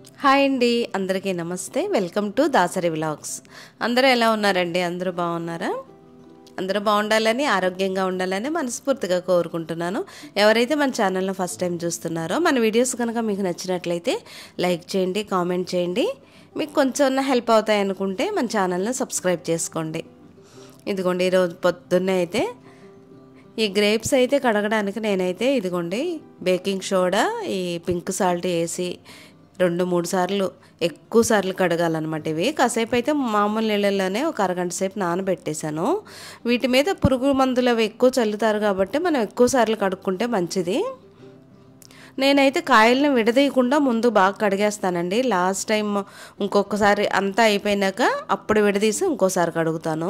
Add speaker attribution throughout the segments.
Speaker 1: Hi అండి, అందరికీ నమస్తే. Welcome to Dasari vlogs. అందరూ ఎలా ఉన్నారండి? అందరూ బాగున్నారా? అందరూ బాగుండాలని, ఆరోగ్యంగా ఉండాలని మనస్ఫూర్తిగా కోరుకుంటున్నాను. ఎవరైతే మన ఛానల్ని ఫస్ట్ టైం చూస్తున్నారో మన వీడియోస్ కనుక మీకు నచ్చినట్లయితే లైక్ చేయండి, కామెంట్ చేయండి. మీకు కొంచెం హెల్ప్ అవుతాయి అనుకుంటే మన ఛానల్ని సబ్స్క్రైబ్ చేసుకోండి. ఇదిగోండి, ఈరోజు పొద్దున్నే అయితే ఈ గ్రేప్స్ అయితే కడగడానికి నేనైతే ఇదిగోండి బేకింగ్ సోడా, ఈ పింక్ సాల్ట్ వేసి 2-3 సార్లు ఎక్కువ సార్లు కడగాలన్నమాట. ఇవి కాసేపు అయితే మామూలు నీళ్ళల్లోనే ఒక అరగంట సేపు నానబెట్టేశాను. వీటి మీద పురుగు మందులు అవి ఎక్కువ చల్లుతారు కాబట్టి మనం ఎక్కువ సార్లు కడుక్కుంటే మంచిది. నేనైతే కాయలను విడదీయకుండా ముందు బాగా కడిగేస్తానండి. లాస్ట్ టైం ఇంకొకసారి అంతా అయిపోయినాక అప్పుడు విడదీసి ఇంకోసారి కడుగుతాను.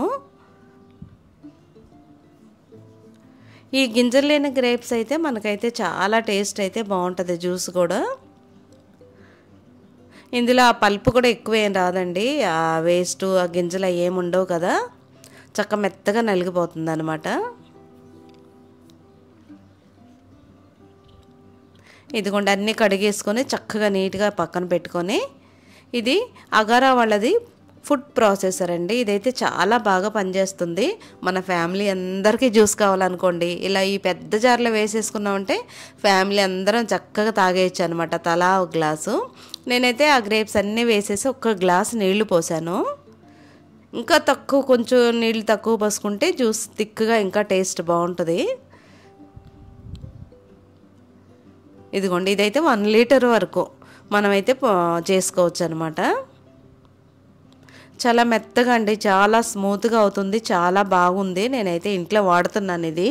Speaker 1: ఈ గింజలు లేని గ్రేప్స్ అయితే మనకైతే చాలా టేస్ట్ అయితే బాగుంటుంది. జ్యూస్ కూడా ఇందులో ఆ పల్పు కూడా ఎక్కువ ఏం రాదండి. ఆ వేస్ట్ ఆ గింజలు ఏమి ఉండవు కదా, చక్క మెత్తగా నలిగిపోతుంది అనమాట. ఇదిగోండి అన్నీ కడిగేసుకొని చక్కగా నీట్గా పక్కన పెట్టుకొని, ఇది అగారా వాళ్ళది ఫుడ్ ప్రాసెసర్ అండి. ఇదైతే చాలా బాగా పనిచేస్తుంది. మన ఫ్యామిలీ అందరికీ జ్యూస్ కావాలనుకోండి, ఇలా ఈ పెద్ద జార్లో వేసేసుకున్నామంటే ఫ్యామిలీ అందరం చక్కగా తాగేయచ్చు అనమాట, తలా ఒక గ్లాసు. నేనైతే ఆ గ్రేప్స్ అన్నీ వేసేసి ఒక గ్లాస్ నీళ్లు పోసాను. ఇంకా తక్కువ, కొంచెం నీళ్ళు తక్కువ పోసుకుంటే జ్యూస్ థిక్గా ఇంకా టేస్ట్ బాగుంటుంది. ఇదిగోండి, ఇదైతే 1 లీటర్ వరకు మనమైతే చేసుకోవచ్చు అనమాట. చాలా మెత్తగా అండి, చాలా స్మూత్గా అవుతుంది, చాలా బాగుంది. నేనైతే ఇంట్లో వాడుతున్నాను ఇది.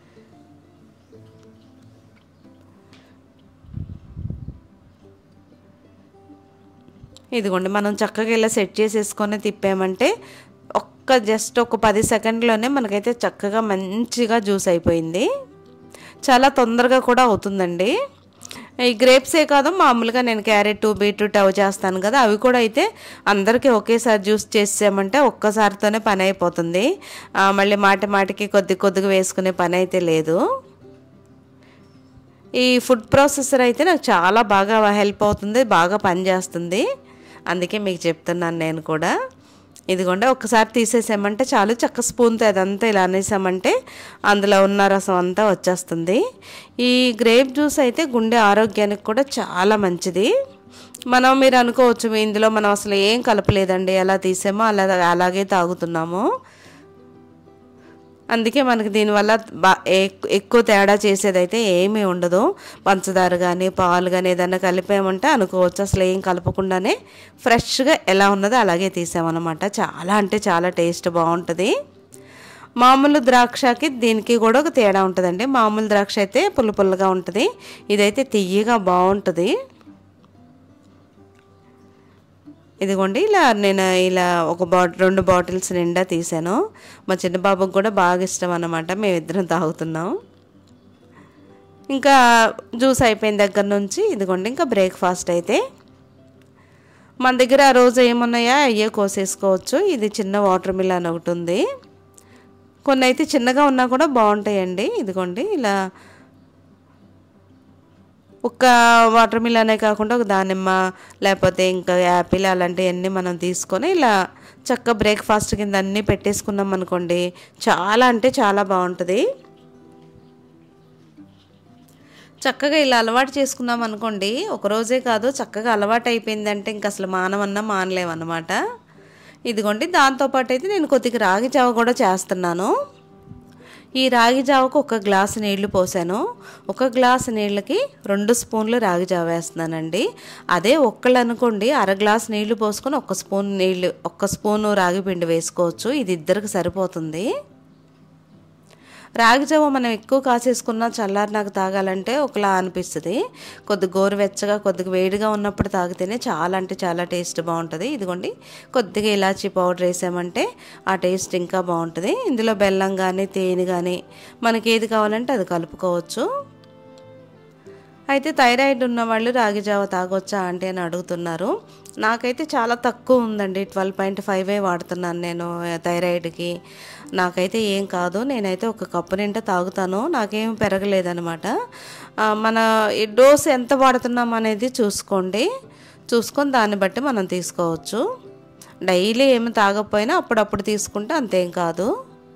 Speaker 1: ఇదిగోండి, మనం చక్కగా ఇలా సెట్ చేసేసుకొని తిప్పామంటే జస్ట్ ఒక 10 సెకండ్లోనే మనకైతే చక్కగా మంచిగా జ్యూస్ అయిపోయింది. చాలా తొందరగా కూడా అవుతుందండి. ఈ గ్రేప్సే కాదు, మామూలుగా నేను క్యారెట్, బీట్రూట్ అవి చేస్తాను కదా, అవి కూడా అయితే అందరికీ ఒకేసారి జ్యూస్ చేసామంటే ఒక్కసారితోనే పని అయిపోతుంది. మళ్ళీ మాటికి కొద్దిగా వేసుకునే పని అయితే లేదు. ఈ ఫుడ్ ప్రాసెసర్ అయితే నాకు చాలా బాగా హెల్ప్ అవుతుంది, బాగా పనిచేస్తుంది. అందుకే మీకు చెప్తున్నాను నేను కూడా. ఇదిగోండి, ఒక్కసారి తీసేసామంటే చాలు, చక్క స్పూన్తో అదంతా ఇలా అనేసామంటే అందులో ఉన్న రసం అంతా వచ్చేస్తుంది. ఈ గ్రేప్ జ్యూస్ అయితే గుండె ఆరోగ్యానికి కూడా చాలా మంచిది. మీరు అనుకోవచ్చు, ఇందులో మనం అసలు ఏం కలపలేదండి, ఎలా తీసామో అలాగే తాగుతున్నాము. అందుకే మనకి దీనివల్ల ఎక్కువ తేడా చేసేదైతే ఏమీ ఉండదు. పంచదార కానీ పాలు కానీ ఏదైనా కలిపామంటే అనుకోవచ్చు, అసలు ఏం కలపకుండానే ఫ్రెష్గా ఎలా ఉన్నదో అలాగే తీసామన్నమాట. చాలా అంటే చాలా టేస్ట్ బాగుంటుంది. మామూలు ద్రాక్షకి దీనికి కూడా ఒక తేడా ఉంటుందండి. మామూలు ద్రాక్ష అయితే పుల్లగా ఉంటుంది, ఇదైతే తియ్యగా బాగుంటుంది. ఇదిగోండి, నేను ఇలా 2 బాటిల్స్ నిండా తీసాను. మా చిన్న బాబుకి కూడా బాగా ఇష్టం అన్నమాట, మేమిద్దరం తాగుతున్నాం. ఇంకా జ్యూస్ అయిపోయిన దగ్గర నుంచి ఇదిగోండి ఇంకా బ్రేక్ఫాస్ట్ అయితే మన దగ్గర ఆ రోజు ఏమున్నాయా అయ్యే కోసేసుకోవచ్చు. ఇది చిన్న వాటర్ మిలన్ ఒకటి ఉంది, కొన్ని అయితే చిన్నగా ఉన్నా కూడా బాగుంటాయండి. ఇదిగోండి, ఇలా ఒక వాటర్ మిలనే కాకుండా ఒక దానిమ్మ, లేకపోతే ఇంకా యాపిల్, అలాంటివన్నీ మనం తీసుకొని ఇలా చక్క బ్రేక్ఫాస్ట్ కింద అన్నీ పెట్టేసుకున్నాం అనుకోండి, చాలా అంటే చాలా బాగుంటుంది. చక్కగా ఇలా అలవాటు చేసుకున్నాం అనుకోండి, ఒకరోజే కాదు చక్కగా అలవాటు అయిపోయిందంటే ఇంక అసలు మానలేమన్నమాట. ఇదిగోండి, దాంతోపాటు అయితే నేను కొద్దిగా రాగి జావ కూడా చేస్తున్నాను. ఈ రాగి జావకు 1 గ్లాసు నీళ్లు పోసాను. 1 గ్లాసు నీళ్ళకి 2 స్పూన్లు రాగి జావ వేస్తున్నానండి. అదే ఒక్కళ్ళు అనుకోండి, 1/2 గ్లాసు నీళ్లు పోసుకొని 1 స్పూను రాగి పిండి వేసుకోవచ్చు. ఇది ఇద్దరికి సరిపోతుంది. రాగి జావ మనం ఎక్కువ కాసేసుకున్నా చల్లారి నాకు తాగాలంటే ఒకలా అనిపిస్తుంది. కొద్దిగా గోరువెచ్చగా, కొద్దిగా వేడిగా ఉన్నప్పుడు తాగితేనే చాలా అంటే చాలా టేస్ట్ బాగుంటుంది. ఇదిగోండి, కొద్దిగా ఇలాచీ పౌడర్ వేసామంటే ఆ టేస్ట్ ఇంకా బాగుంటుంది. ఇందులో బెల్లం కానీ తేనె కానీ మనకి ఏది కావాలంటే అది కలుపుకోవచ్చు. అయితే థైరాయిడ్ ఉన్న వాళ్ళు రాగి జావ తాగొచ్చా అంటే అని అడుగుతున్నారు. నాకైతే చాలా తక్కువ ఉందండి, 12.5 వాడుతున్నాను నేను థైరాయిడ్కి. నాకైతే ఏం కాదు, నేనైతే 1 కప్పు నిండా తాగుతాను, నాకేం పెరగలేదనమాట. మన ఈ డోస్ ఎంత వాడుతున్నాం అనేది చూసుకొని దాన్ని బట్టి మనం తీసుకోవచ్చు. డైలీ ఏమి తాగకపోయినా అప్పుడప్పుడు తీసుకుంటే అంతేం కాదు.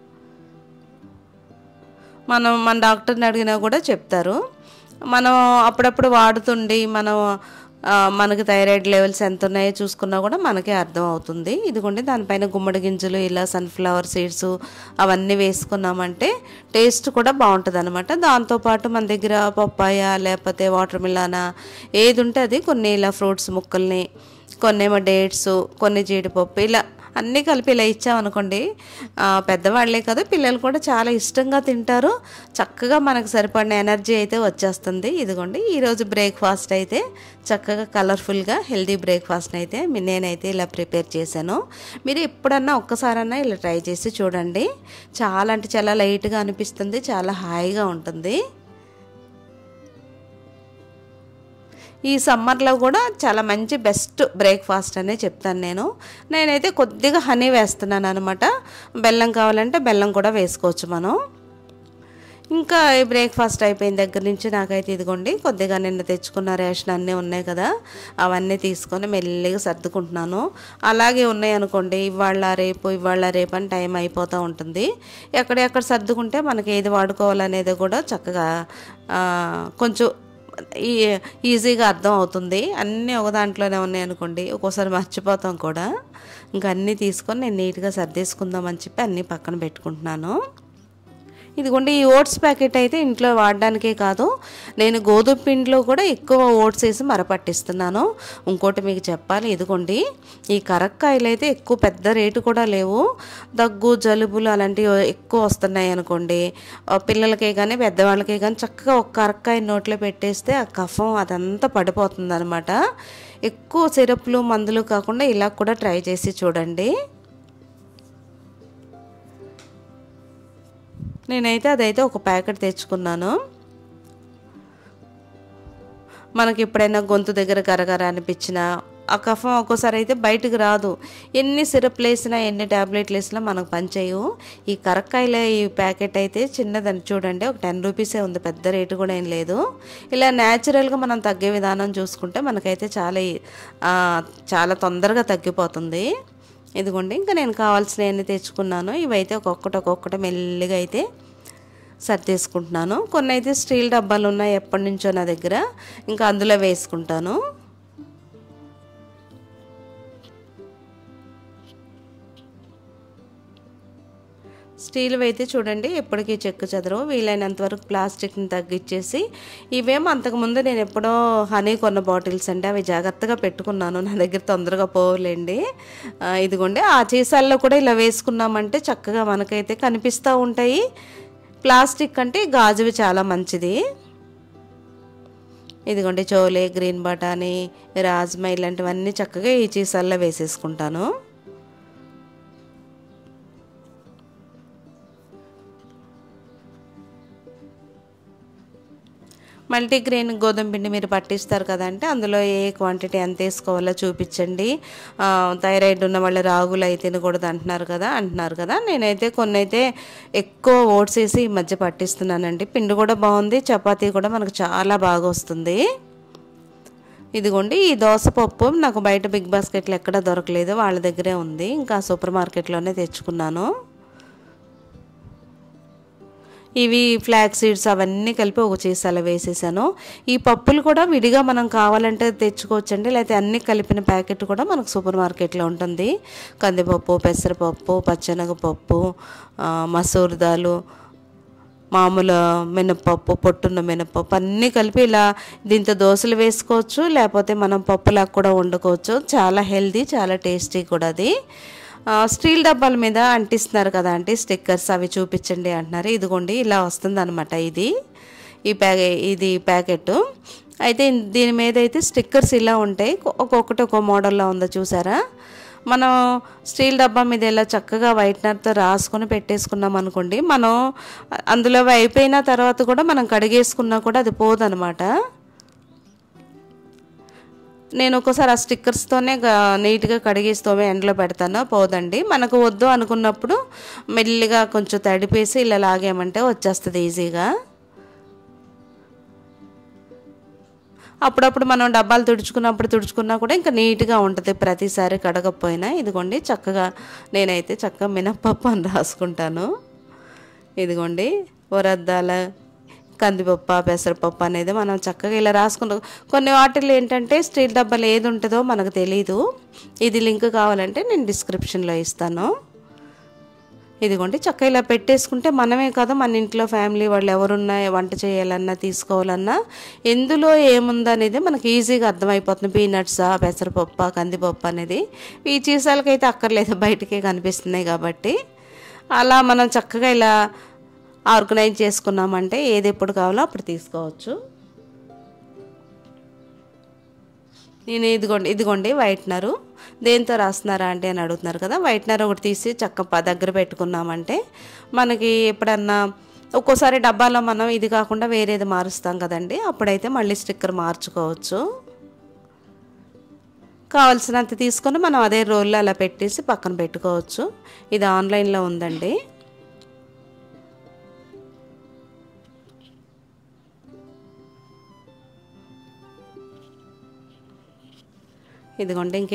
Speaker 1: మన డాక్టర్ని అడిగినా కూడా చెప్తారు. మనం అప్పుడప్పుడు వాడుతుండి మనకి థైరాయిడ్ లెవెల్స్ ఎంత ఉన్నాయో చూసుకున్నా కూడా మనకే అర్థం అవుతుంది. ఇదిగోండి దానిపైన గుమ్మడి గింజలు ఇలా సన్ఫ్లవర్ సీడ్స్ అవన్నీ వేసుకున్నామంటే టేస్ట్ కూడా బాగుంటుంది అనమాట. దాంతోపాటు మన దగ్గర పప్పాయ లేకపోతే వాటర్ మిలానా ఏది ఉంటే అది కొన్ని ఇలా ఫ్రూట్స్ ముక్కల్ని, కొన్ని ఏమో డేట్స్, కొన్ని జీడిపప్పు ఇలా అన్నీ కలిపి ఇలా ఇచ్చామనుకోండి, పెద్దవాళ్ళే కాదు పిల్లలు కూడా చాలా ఇష్టంగా తింటారు. చక్కగా మనకు సరిపడిన ఎనర్జీ అయితే వచ్చేస్తుంది. ఇదిగోండి ఈరోజు బ్రేక్ఫాస్ట్ అయితే చక్కగా కలర్ఫుల్గా హెల్దీ బ్రేక్ఫాస్ట్ అయితే నేనైతే ఇలా ప్రిపేర్ చేశాను. మీరు ఎప్పుడన్నా ఒక్కసారన్నా ఇలా ట్రై చేసి చూడండి. చాలా అంటే చాలా లైట్గా అనిపిస్తుంది, చాలా హాయిగా ఉంటుంది. ఈ సమ్మర్లో కూడా చాలా మంచి బెస్ట్ బ్రేక్ఫాస్ట్ అనే చెప్తాను నేనైతే కొద్దిగా హనీ వేస్తున్నాను అనమాట. బెల్లం కావాలంటే బెల్లం కూడా వేసుకోవచ్చు మనం. ఇంకా ఈ బ్రేక్ఫాస్ట్ అయిపోయిన దగ్గర నుంచి నాకైతే ఇదిగోండి కొద్దిగా నిన్న తెచ్చుకున్న రేషన్ అన్నీ ఉన్నాయి కదా, అవన్నీ తీసుకొని మెల్లిగా సర్దుకుంటున్నాను. అలాగే ఉన్నాయి అనుకోండి ఇవాళ రేపు అని టైం అయిపోతూ ఉంటుంది. ఎక్కడెక్కడ సర్దుకుంటే మనకి ఏది వాడుకోవాలనేది కూడా చక్కగా కొంచెం ఈజీగా అర్థం అవుతుంది. అన్నీ ఒక దాంట్లోనే ఉన్నాయి అనుకోండి ఒక్కోసారి మర్చిపోతాం కూడా. ఇంకా అన్నీ తీసుకొని నేను నీట్గా సర్దేసుకుందామని చెప్పి అన్నీ పక్కన పెట్టుకుంటున్నాను. ఇదిగోండి ఈ ఓట్స్ ప్యాకెట్ అయితే ఇంట్లో వాడడానికే కాదు, నేను గోధుమ పిండిలో కూడా ఎక్కువ ఓట్స్ వేసి మరపట్టిస్తున్నాను. ఇంకోటి మీకు చెప్పాలి, ఇదిగోండి ఈ కరక్కాయలు అయితే ఎక్కువ పెద్ద రేటు కూడా లేవు. దగ్గు జలుబులు అలాంటివి ఎక్కువ వస్తున్నాయి అనుకోండి, పిల్లలకే కానీ పెద్దవాళ్ళకే కానీ చక్కగా ఒక కరక్కాయ నోట్లో పెట్టేస్తే ఆ కఫం అదంతా పడిపోతుంది అనమాట. ఎక్కువ సిరప్లు మందులు కాకుండా ఇలా కూడా ట్రై చేసి చూడండి. నేనైతే అదైతే ఒక ప్యాకెట్ తెచ్చుకున్నాను. మనకి ఎప్పుడైనా గొంతు దగ్గర గరగర అనిపించినా ఆ కఫం ఒక్కోసారి అయితే బయటకు రాదు. ఎన్ని సిరప్లు వేసినా ఎన్ని ట్యాబ్లెట్లు వేసినా మనకు పనిచేయవు. ఈ కరక్కాయల ఈ ప్యాకెట్ అయితే చిన్నదని చూడండి, ఒక 10 రూపీసే ఉంది, పెద్ద రేటు కూడా ఏం లేదు. ఇలా న్యాచురల్గా మనం తగ్గే విధానం చూసుకుంటే మనకైతే చాలా తొందరగా తగ్గిపోతుంది. ఇదిగోండి ఇంకా నేను కావాల్సినవన్నీ తెచ్చుకున్నాను. ఇవైతే ఒక్కొక్కటి మెల్లిగా అయితే సర్దేసుకుంటున్నాను. కొన్ని అయితే స్టీల్ డబ్బాలు ఉన్నాయి ఎప్పటి నుంచో నా దగ్గర, ఇంకా అందులో వేసుకుంటాను. స్టీల్ అయితే చూడండి ఎప్పటికీ చెక్కు చెదరవు. వీలైనంత వరకు ప్లాస్టిక్ని తగ్గించేసి, ఇవేమో అంతకుముందు నేను ఎప్పుడో హనీ కొన్న బాటిల్స్ అండి, అవి జాగ్రత్తగా పెట్టుకున్నాను, నా దగ్గర తొందరగా పోవులేండి. ఇదిగోండి ఆ చీసాల్లో కూడా ఇలా వేసుకున్నామంటే చక్కగా మనకైతే కనిపిస్తూ ఉంటాయి. ప్లాస్టిక్ అంటే గాజువి చాలా మంచిది. ఇదిగోండి చోలే, గ్రీన్ బటానీ, రాజ్మా ఇలాంటివన్నీ చక్కగా ఈ చీసాల్లో వేసేసుకుంటాను. మల్టీగ్రెయిన్ గోధుమ పిండి మీరు పట్టిస్తారు కదంటే అందులో ఏ క్వాంటిటీ ఎంత వేసుకోవాలో చూపించండి. థైరాయిడ్ ఉన్న వాళ్ళు రాగులు అయితే తినకూడదు అంటున్నారు కదా. నేనైతే కొన్ని అయితే ఎక్కువ ఓట్స్ వేసి ఈ మధ్య పట్టిస్తున్నానండి. పిండి కూడా బాగుంది, చపాతీ కూడా మనకు చాలా బాగా వస్తుంది. ఇదిగోండి ఈ దోసపప్పు నాకు బయట బిగ్ బాస్కెట్లో ఎక్కడ దొరకలేదు, వాళ్ళ దగ్గరే ఉంది, ఇంకా సూపర్ మార్కెట్లోనే తెచ్చుకున్నాను. ఇవి ఫ్లాక్ సీడ్స్ అవన్నీ కలిపి ఒక చీసాలో వేసేసాను. ఈ పప్పులు కూడా విడిగా మనం కావాలంటే తెచ్చుకోవచ్చండి, లేకపోతే అన్నీ కలిపిన ప్యాకెట్ కూడా మనకు సూపర్ మార్కెట్లో ఉంటుంది. కందిపప్పు, పెసరపప్పు, పచ్చెనగపప్పు, మసూర్ దాలు, మామూలు మినపప్పు, పొట్టున్న మినపప్పు అన్నీ కలిపి ఇలా దీంతో దోశలు వేసుకోవచ్చు, లేకపోతే మనం పప్పులాగా కూడా వండుకోవచ్చు. చాలా హెల్దీ, చాలా టేస్టీ కూడా అది. స్టీల్ డబ్బాల మీద అంటిస్తున్నారు కదా అంటే స్టిక్కర్స్, అవి చూపించండి అంటున్నారు. ఇదిగోండి ఇలా వస్తుంది అనమాట ఇది ప్యాకెట్ అయితే. దీని మీద అయితే స్టిక్కర్స్ ఇలా ఉంటాయి, ఒక్కొక్కటి ఒక్కో మోడల్లో ఉందో చూసారా. మనం స్టీల్ డబ్బా మీద ఇలా చక్కగా వైట్నర్తో రాసుకొని పెట్టేసుకున్నాం అనుకోండి, మనం అందులో అయిపోయిన తర్వాత కూడా మనం కడిగేసుకున్నా కూడా అది పోదనమాట. నేను ఒక్కోసారి ఆ స్టిక్కర్స్తోనే నీట్గా కడిగేస్తోమే ఎండలో పెడతాను, పోదండి. మనకు వద్దు అనుకున్నప్పుడు మెల్లిగా కొంచెం తడిపేసి ఇలా లాగామంటే వచ్చేస్తుంది ఈజీగా. అప్పుడప్పుడు మనం డబ్బాలు తుడుచుకున్నా కూడా ఇంకా నీట్గా ఉంటుంది ప్రతిసారి కడగకపోయినా. ఇదిగోండి చక్కగా నేనైతే చక్కగా మినప్పప్పు అని రాసుకుంటాను. ఇదిగోండి ఉరద్దాల కందిపప్పు పెసరపప్పు అనేది మనం చక్కగా ఇలా రాసుకుంటాం. కొన్ని వాటిల్లో ఏంటంటే స్టీల్ డబ్బాలు ఏది ఉంటుందో మనకు తెలీదు. ఇది లింక్ కావాలంటే నేను డిస్క్రిప్షన్లో ఇస్తాను. ఇదిగోండి చక్కగా ఇలా పెట్టేసుకుంటే మనమే కదా మన ఇంట్లో ఫ్యామిలీ వాళ్ళు ఎవరున్నా వంట చేయాలన్నా తీసుకోవాలన్నా ఎందులో ఏముందనేది మనకి ఈజీగా అర్థమైపోతుంది. పీనట్సా పెసరపప్పు కందిపప్పు అనేది ఈ చీసాలకైతే అక్కర్లేదు, బయటకే కనిపిస్తున్నాయి కాబట్టి అలా మనం చక్కగా ఇలా ఆర్గనైజ్ చేసుకున్నామంటే ఏది ఎప్పుడు కావాలో అప్పుడు తీసుకోవచ్చు. నేను ఇదిగోండి వైట్నరు దేంతో రాస్తున్నారా అంటే అని అడుగుతున్నారు కదా. వైట్నర్ ఒకటి తీసి చక్క దగ్గర పెట్టుకున్నామంటే మనకి ఎప్పుడన్నా ఒక్కోసారి డబ్బాలో మనం ఇది కాకుండా వేరేది మారుస్తాం కదండి, అప్పుడైతే మళ్ళీ స్టిక్కర్ మార్చుకోవచ్చు. కావాల్సినంత తీసుకొని మనం అదే రోల్లో అలా పెట్టేసి పక్కన పెట్టుకోవచ్చు. ఇది ఆన్లైన్లో ఉందండి. ఇదిగోండి ఇంకా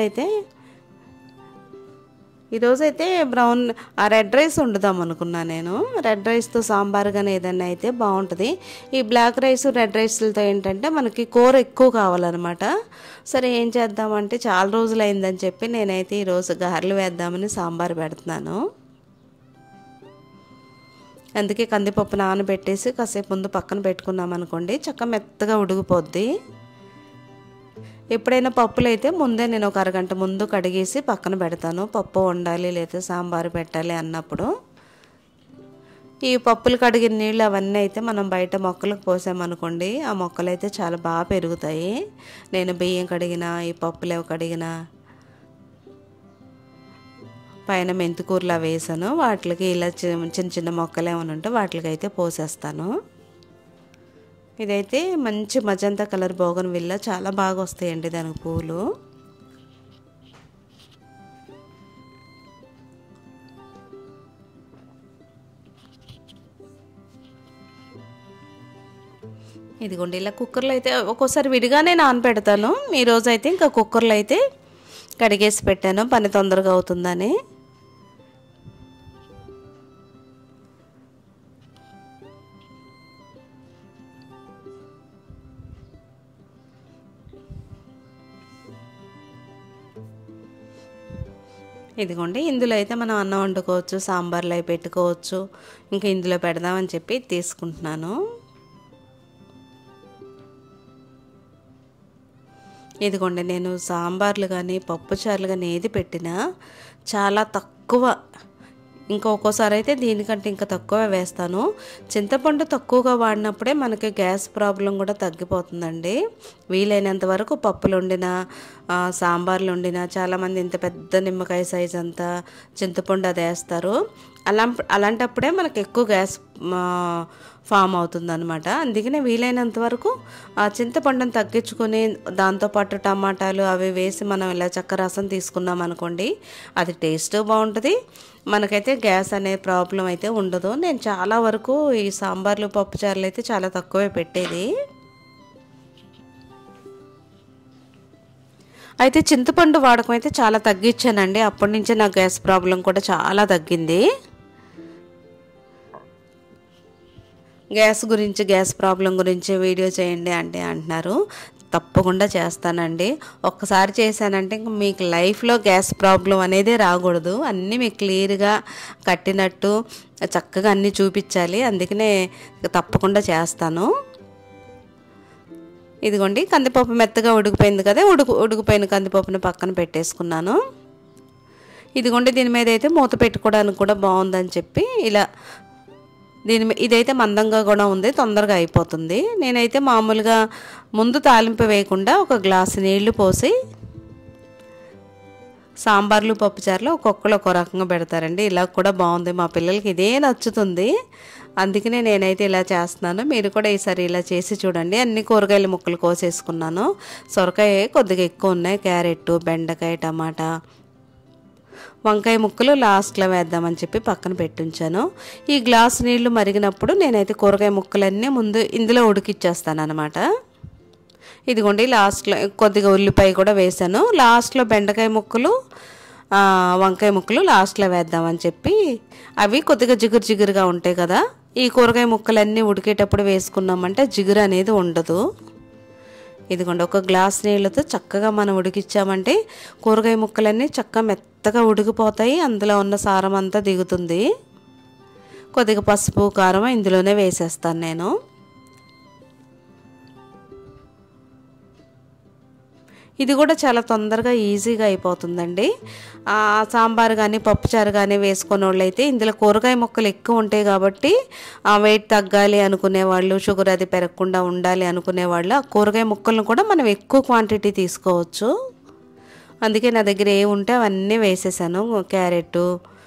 Speaker 1: ఈరోజైతే బ్రౌన్ రెడ్ రైస్ వండుదాం అనుకున్నా నేను. రెడ్ రైస్తో సాంబార్ కానీ ఏదైనా అయితే బాగుంటుంది. ఈ బ్లాక్ రైస్ రెడ్ రైస్లతో ఏంటంటే మనకి కూర ఎక్కువ కావాలన్నమాట. సరే ఏం చేద్దామంటే చాలా రోజులు అయిందని చెప్పి నేనైతే ఈరోజు గారెలు వేద్దామని సాంబార్ పెడుతున్నాను. అందుకే కందిపప్పు నానబెట్టేసి కాసేపు ముందు పక్కన పెట్టుకున్నాం అనుకోండి చక్క మెత్తగా ఉడికిపోద్ది. ఎప్పుడైనా పప్పులు అయితే ముందే నేను ఒక అరగంట ముందు కడిగేసి పక్కన పెడతాను, పప్పు వండాలి లేదా సాంబారు పెట్టాలి అన్నప్పుడు. ఈ పప్పులు కడిగిన నీళ్ళు అవన్నీ అయితే మనం బయట మొక్కలకు పోసామనుకోండి ఆ మొక్కలు అయితే చాలా బాగా పెరుగుతాయి. నేను బియ్యం కడిగినా ఈ పప్పులు కడిగినా పైన మెంతికూరలా వేసాను, వాటికి ఇలా చిన్న చిన్న మొక్కలు ఏమైనా ఉంటే వాటికి అయితే పోసేస్తాను. ఇదైతే మంచి మజంతా కలర్ బోగన్విల్లా, చాలా బాగా వస్తాయండి దానికి పూలు. ఇదిగోండి ఇలా కుక్కర్లో అయితే ఒక్కోసారి విడిగానే నానబెడతాను. ఈరోజు అయితే ఇంకా కుక్కర్లో అయితే కడిగేసి పెట్టాను పని తొందరగా అవుతుందని. ఇదిగోండి ఇందులో అయితే మనం అన్నం వండుకోవచ్చు, సాంబార్లో అవి పెట్టుకోవచ్చు. ఇంకా ఇందులో పెడదామని చెప్పి తీసుకుంటున్నాను. ఇదిగోండి నేను సాంబార్లు కానీ పప్పుచారులు కానీ ఏది పెట్టినా చాలా తక్కువ, ఇంకా ఒక్కోసారి అయితే దీనికంటే ఇంకా తక్కువ వేస్తాను. చింతపండు తక్కువగా వాడినప్పుడే మనకి గ్యాస్ ప్రాబ్లం కూడా తగ్గిపోతుందండి. వీలైనంత వరకు పప్పులు వండినా సాంబార్లు వండినా చాలామంది ఇంత పెద్ద నిమ్మకాయ సైజ్ అంతా చింతపండు అది వేస్తారు. అలాంటప్పుడే మనకు ఎక్కువ గ్యాస్ ఫామ్ అవుతుందన్నమాట. అందుకనే వీలైనంత వరకు ఆ చింతపండుని తగ్గించుకొని దాంతోపాటు టమాటాలు అవి వేసి మనం ఇలా చక్క రసం తీసుకున్నాం అనుకోండి అది టేస్ట్ బాగుంటుంది, మనకైతే గ్యాస్ అనే ప్రాబ్లం అయితే ఉండదు. నేను చాలా వరకు ఈ సాంబార్లు పప్పుచారులు అయితే చాలా తక్కువే పెట్టేది. అయితే చింతపండు వాడకం అయితే చాలా తగ్గించానండి. అప్పటి నుంచే నా గ్యాస్ ప్రాబ్లం కూడా చాలా తగ్గింది. గ్యాస్ ప్రాబ్లం గురించి వీడియో చేయండి అంటే అంటున్నారు. తప్పకుండా చేస్తానండి. ఒక్కసారి చేశానంటే ఇంక మీకు లైఫ్లో గ్యాస్ ప్రాబ్లం అనేది రాకూడదు. అన్నీ మీకు క్లియర్గా కట్టినట్టు చక్కగా అన్నీ చూపించాలి. అందుకనే తప్పకుండా చేస్తాను. ఇదిగోండి కందిపప్పు మెత్తగా ఉడికిపోయింది కదా, ఉడికిపోయిన కందిపప్పుని పక్కన పెట్టేసుకున్నాను. ఇదిగోండి దీని మీద అయితే మూత పెట్టుకోవడానికి కూడా బాగుందని చెప్పి ఇలా ఇదైతే మందంగా కూడా ఉంది, తొందరగా అయిపోతుంది. నేనైతే మామూలుగా ముందు తాలింపు వేయకుండా ఒక గ్లాసు నీళ్లు పోసి సాంబార్లు పప్పుచారులు ఒక్కొక్కరు ఒక్కో రకంగా పెడతారండి. ఇలా కూడా బాగుంది, మా పిల్లలకి ఇదే నచ్చుతుంది. అందుకనే నేనైతే ఇలా చేస్తున్నాను. మీరు కూడా ఈసారి ఇలా చేసి చూడండి. అన్ని కూరగాయల ముక్కలు కోసేసుకున్నాను. సొరకాయ కొద్దిగా ఎక్కువ ఉన్నాయి, క్యారెట్, బెండకాయ, టమాటా, వంకాయ ముక్కలు లాస్ట్లో వేద్దామని చెప్పి పక్కన పెట్టుంచాను. ఈ గ్లాస్ నీళ్లు మరిగినప్పుడు నేనైతే కూరగాయ ముక్కలన్నీ ముందు ఇందులో ఉడికిచ్చేస్తాను అనమాట. ఇదిగోండి లాస్ట్లో కొద్దిగా ఉల్లిపాయ కూడా వేసాను. లాస్ట్లో బెండకాయ ముక్కలు, వంకాయ ముక్కలు లాస్ట్లో వేద్దామని చెప్పి, అవి కొద్దిగా జిగురు జిగురుగా ఉంటాయి కదా. ఈ కూరగాయ ముక్కలన్నీ ఉడికేటప్పుడు వేసుకున్నామంటే జిగురు అనేది ఉండదు. ఇదిగోండి ఒక గ్లాస్ నీళ్ళతో చక్కగా మనం ఉడికిచ్చామంటే కూరగాయ ముక్కలన్నీ చక్కగా మెత్తగా ఉడికిపోతాయి, అందులో ఉన్న సారం అంతా దిగుతుంది. కొద్దిగా పసుపు కారం ఇందులోనే వేసేస్తాను నేను. ఇది కూడా చాలా తొందరగా ఈజీగా అయిపోతుందండి. సాంబార్ కానీ పప్పుచారు కానీ వేసుకునే వాళ్ళు అయితే ఇందులో కూరగాయ ముక్కలు ఎక్కువ ఉంటాయి కాబట్టి వెయిట్ తగ్గాలి అనుకునేవాళ్ళు, షుగర్ అది పెరగకుండా ఉండాలి అనుకునేవాళ్ళు ఆ కూరగాయ ముక్కలను కూడా మనం ఎక్కువ క్వాంటిటీ తీసుకోవచ్చు. అందుకే నా దగ్గర ఏ ఉంటే అవన్నీ వేసేసాను. క్యారెట్,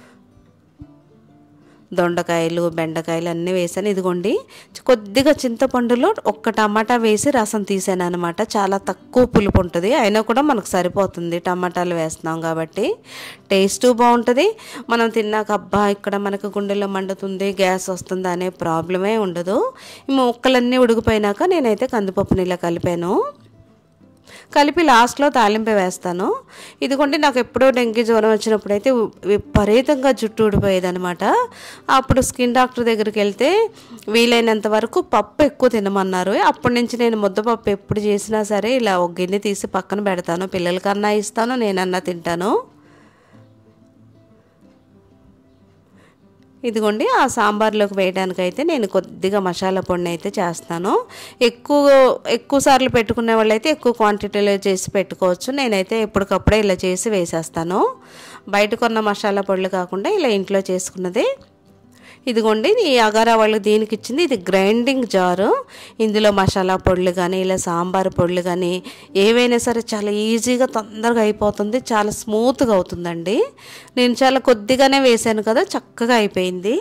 Speaker 1: దొండకాయలు, బెండకాయలు అన్నీ వేసాను. ఇదిగోండి కొద్దిగా చింతపండులో ఒక్క టమాటా వేసి రసం తీసాను అనమాట. చాలా తక్కువ పులుపు ఉంటుంది, అయినా కూడా మనకు సరిపోతుంది టమాటాలు వేస్తున్నాం కాబట్టి. టేస్ట్ బాగుంటుంది. మనం తిన్నాక అబ్బా ఇక్కడ మనకు గుండెలో మండుతుంది, గ్యాస్ వస్తుంది అనే ప్రాబ్లమే ఉండదు. ఈ ముక్కలన్నీ ఉడికిపోయినాక నేనైతే కందిపప్పు నీళ్ళ కలిపి లాస్ట్లో తాలింపు వేస్తాను. ఇదిగోండి నాకు ఎప్పుడో డెంగ్యూ జ్వరం వచ్చినప్పుడు అయితే విపరీతంగా జుట్టు ఊడిపోయేదనమాట. అప్పుడు స్కిన్ డాక్టర్ దగ్గరికి వెళ్తే వీలైనంత వరకు పప్పు ఎక్కువ తినమన్నారు. అప్పటి నుంచి నేను ముద్దపప్పు ఎప్పుడు చేసినా సరే ఇలా ఒక గిన్నె తీసి పక్కన పెడతాను. పిల్లలకన్నా ఇస్తాను, నేనన్నా తింటాను. ఇదిగోండి ఆ సాంబార్లోకి వేయడానికైతే నేను కొద్దిగా మసాలా పొడిని అయితే చేస్తాను. ఎక్కువ సార్లు పెట్టుకునే వాళ్ళు అయితే ఎక్కువ క్వాంటిటీలో చేసి పెట్టుకోవచ్చు. నేనైతే ఎప్పటికప్పుడే ఇలా చేసి వేసేస్తాను. బయట కొన్న మసాలా పొడులు కాకుండా ఇలా ఇంట్లో చేసుకున్నది. ఇదిగోండి ఈ అగారా వాళ్ళు దీనికి ఇచ్చింది ఇది గ్రైండింగ్ జారు. ఇందులో మసాలా పొడులు కానీ ఇలా సాంబార్ పొడులు కానీ ఏవైనా సరే చాలా ఈజీగా తొందరగా అయిపోతుంది, చాలా స్మూత్గా అవుతుందండి. నేను చాలా కొద్దిగానే వేసాను కదా, చక్కగా అయిపోయింది.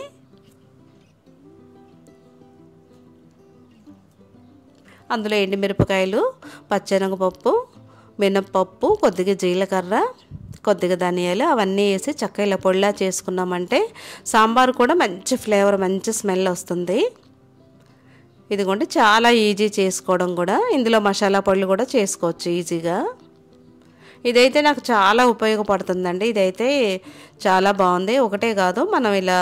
Speaker 1: అందులో ఎండుమిరపకాయలు, పచ్చెనగపప్పు, మినప్పప్పు, కొద్దిగా జీలకర్ర, కొద్దిగా ధనియాలు అవన్నీ వేసి చక్కగా ఇలా పొడిలా చేసుకున్నామంటే సాంబార్ కూడా మంచి ఫ్లేవర్, మంచి స్మెల్ వస్తుంది. ఇదిగోండి చాలా ఈజీ చేసుకోవడం కూడా. ఇందులో మసాలా పొడులు కూడా చేసుకోవచ్చు ఈజీగా. ఇదైతే నాకు చాలా ఉపయోగపడుతుందండి. ఇదైతే చాలా బాగుంది. ఒకటే కాదు, మనం ఇలా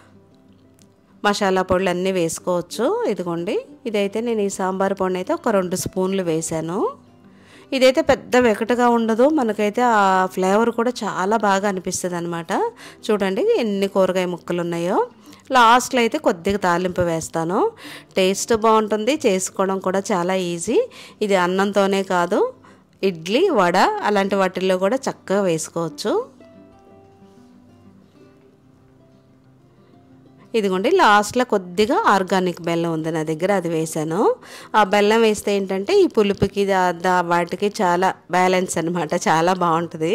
Speaker 1: మసాలా పొడులు అన్నీ వేసుకోవచ్చు. ఇదిగోండి ఇదైతే నేను ఈ సాంబార్ పొడిని అయితే ఒక 2 స్పూన్లు వేసాను. ఇదైతే పెద్ద వెకటగా ఉండదు, మనకైతే ఆ ఫ్లేవర్ కూడా చాలా బాగా అనిపిస్తుంది అనమాట. చూడండి ఎన్ని కూరగాయ ముక్కలు ఉన్నాయో. లాస్ట్లో అయితే కొద్దిగా తాలింపు వేస్తాను. టేస్ట్ బాగుంటుంది, చేసుకోవడం కూడా చాలా ఈజీ. ఇది అన్నంతోనే కాదు, ఇడ్లీ, వడ అలాంటి వాటిల్లో కూడా చక్కగా వేసుకోవచ్చు. ఇదిగోండి లాస్ట్లో కొద్దిగా ఆర్గానిక్ బెల్లం ఉంది నా దగ్గర, అది వేసాను. ఆ బెల్లం వేస్తే ఏంటంటే ఈ పులుపుకి వాటికి చాలా బ్యాలెన్స్ అనమాట, చాలా బాగుంటుంది.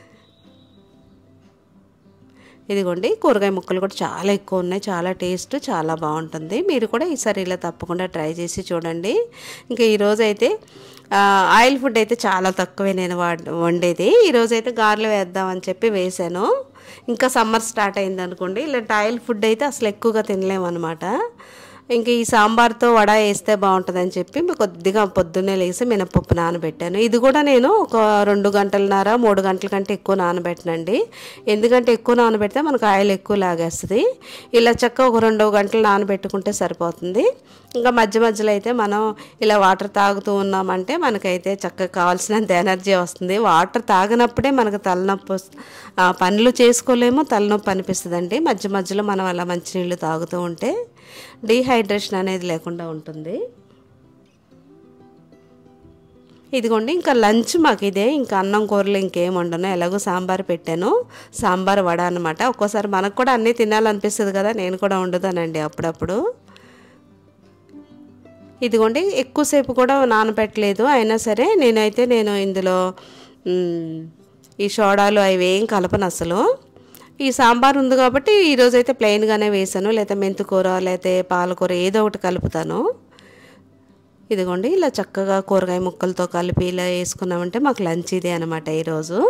Speaker 1: ఇదిగోండి కూరగాయ ముక్కలు కూడా చాలా ఎక్కువ ఉన్నాయి, చాలా టేస్ట్ చాలా బాగుంటుంది. మీరు కూడా ఈసారి ఇలా తప్పకుండా ట్రై చేసి చూడండి. ఇంకా ఈరోజు అయితే ఆయిల్ ఫుడ్ అయితే చాలా తక్కువే నేను వండేది. ఈరోజు అయితే గారెలు వేద్దామని చెప్పి వేసాను. ఇంకా సమ్మర్ స్టార్ట్ అయింది అనుకోండి, ఇలాంటి ఆయిల్ ఫుడ్ అయితే అసలు ఎక్కువగా తినలేమన్నమాట. ఇంకా ఈ సాంబార్తో వడ వేస్తే బాగుంటుందని చెప్పి కొద్దిగా పొద్దున్నే లేసి మినపప్పు నానబెట్టాను. ఇది కూడా నేను ఒక 2 గంటలన్నర 3 గంటల కంటే ఎక్కువ నానబెట్టనండి. ఎందుకంటే ఎక్కువ నానబెడితే మనకు ఆయిల్ ఎక్కువ లాగేస్తుంది. ఇలా చక్కగా ఒక 2 గంటలు నానబెట్టుకుంటే సరిపోతుంది. ఇంకా మధ్యలో అయితే మనం ఇలా వాటర్ తాగుతూ ఉన్నామంటే మనకైతే చక్కగా కావాల్సినంత ఎనర్జీ వస్తుంది. వాటర్ తాగినప్పుడే మనకు తలనొప్పి, పనులు చేసుకోలేము, తలనొప్పి అనిపిస్తుందండి. మధ్యలో మనం అలా మంచినీళ్ళు తాగుతూ ఉంటే డీహైడ్రేషన్ అనేది లేకుండా ఉంటుంది. ఇదిగోండి ఇంకా లంచ్ మాకు ఇదే. ఇంకా అన్నం కూరలు ఇంకేం వండను, ఎలాగో సాంబార్ పెట్టాను. సాంబార్ వడ అనమాట. ఒక్కోసారి మనకు కూడా అన్నీ తినాలనిపిస్తుంది కదా, నేను కూడా వండుతానండి అప్పుడప్పుడు. ఇదిగోండి ఎక్కువసేపు కూడా నానబెట్టలేదు, అయినా సరే నేను ఇందులో ఈ సోడాలు అవి ఏం కలపను అసలు. ఈ సాంబార్ ఉంది కాబట్టి ఈరోజైతే ప్లెయిన్గానే వేసాను, లేదా మెంతికూర లేకపోతే పాలకూర ఏదో ఒకటి కలుపుతాను. ఇదిగోండి ఇలా చక్కగా కూరగాయ ముక్కలతో కలిపి ఇలా వేసుకున్నామంటే మాకు లంచ్ ఇదే అనమాట ఈరోజు.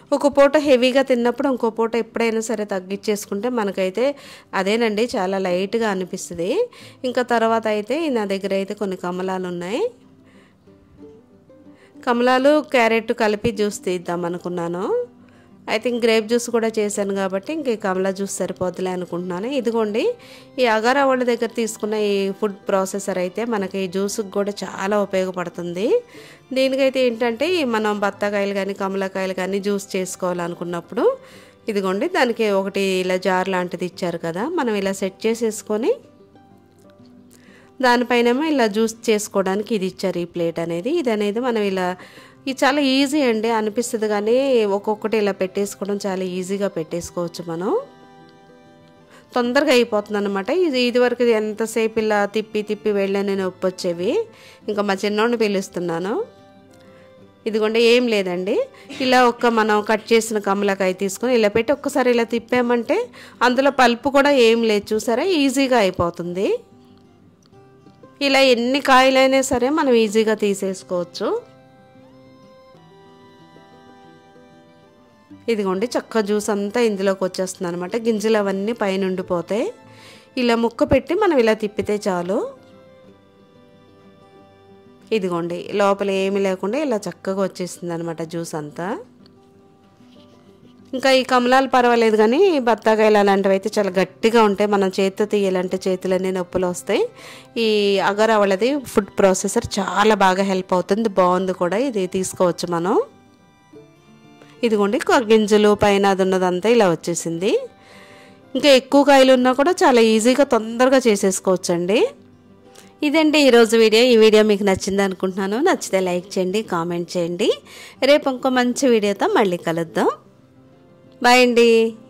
Speaker 2: ఒక పూట హెవీగా తిన్నప్పుడు ఇంకో పూట ఎప్పుడైనా సరే తగ్గించేసుకుంటే మనకైతే అదేనండి చాలా లైట్గా అనిపిస్తుంది. ఇంకా తర్వాత అయితే నా దగ్గర అయితే కొన్ని కమలాలు ఉన్నాయి. కమలాలు క్యారెట్ కలిపి జ్యూస్ తీద్దాం అనుకున్నాను. ఐ థింక్ గ్రేప్ జ్యూస్ కూడా చేశాను కాబట్టి ఇంక కమలా జ్యూస్ సరిపోతులే అనుకుంటున్నాను. ఇదిగోండి ఈ అగారా వాళ్ళ దగ్గర తీసుకున్న ఈ ఫుడ్ ప్రాసెసర్ అయితే మనకి జ్యూస్కి కూడా చాలా ఉపయోగపడుతుంది. దీనికైతే ఏంటంటే మనం బత్తాకాయలు కానీ కమలాకాయలు కానీ జ్యూస్ చేసుకోవాలనుకున్నప్పుడు ఇదిగోండి దానికి ఒకటి ఇలా జార్ లాంటిది ఇచ్చారు కదా, మనం ఇలా సెట్ చేసేసుకొని దానిపైనేమో ఇలా జ్యూస్ చేసుకోవడానికి ఇది ఇచ్చారు ఈ ప్లేట్ అనేది. ఇది అనేది మనం ఇలా ఇది చాలా ఈజీ అండి అనిపిస్తుంది, కానీ ఒక్కొక్కటి ఇలా పెట్టేసుకోవడం చాలా ఈజీగా పెట్టేసుకోవచ్చు. మనం తొందరగా అయిపోతుంది అనమాట. ఇదివరకు ఎంతసేపు ఇలా తిప్పి తిప్పి వెళ్ళని నొప్పి వచ్చేవి. ఇంకా మా చిన్నోడిని పిలుస్తున్నాను. ఇదిగోండి ఏం లేదండి, ఇలా మనం కట్ చేసిన కమలకాయ తీసుకొని ఇలా పెట్టి ఒక్కసారి ఇలా తిప్పామంటే అందులో పల్పు కూడా ఏం లేదు, చూసారా, ఈజీగా అయిపోతుంది. ఇలా ఎన్ని కాయలైనా సరే మనం ఈజీగా తీసేసుకోవచ్చు. ఇదిగోండి చక్క జ్యూస్ అంతా ఇందులోకి వచ్చేస్తుంది అనమాట. గింజలు అవన్నీ పైన ఉండిపోతాయి. ఇలా ముక్క పెట్టి మనం ఇలా తిప్పితే చాలు. ఇదిగోండి లోపల ఏమీ లేకుండా ఇలా చక్కగా వచ్చేస్తుంది అనమాట జ్యూస్ అంతా. ఇంకా ఈ కమలాలు పర్వాలేదు, కానీ బత్తాకాయలు అలాంటివి అయితే చాలా గట్టిగా ఉంటాయి. మనం చేతితో తీయాలంటే చేతులన్నీ నొప్పులు వస్తాయి. ఈ అగారా వాళ్ళది ఫుడ్ ప్రాసెసర్ చాలా బాగా హెల్ప్ అవుతుంది, బాగుంది కూడా, ఇది తీసుకోవచ్చు మనం. ఇదిగోండి గింజలు పైన అది ఉన్నదంతా ఇలా వచ్చేసింది. ఇంకా ఎక్కువ కాయలు ఉన్నా కూడా చాలా ఈజీగా తొందరగా చేసేసుకోవచ్చండి. ఇదండి ఈరోజు వీడియో. ఈ వీడియో మీకు నచ్చింది అనుకుంటున్నాను. నచ్చితే లైక్ చేయండి, కామెంట్ చేయండి. రేపు ఇంకో మంచి వీడియోతో మళ్ళీ కలుద్దాం. బాయ్ అండి.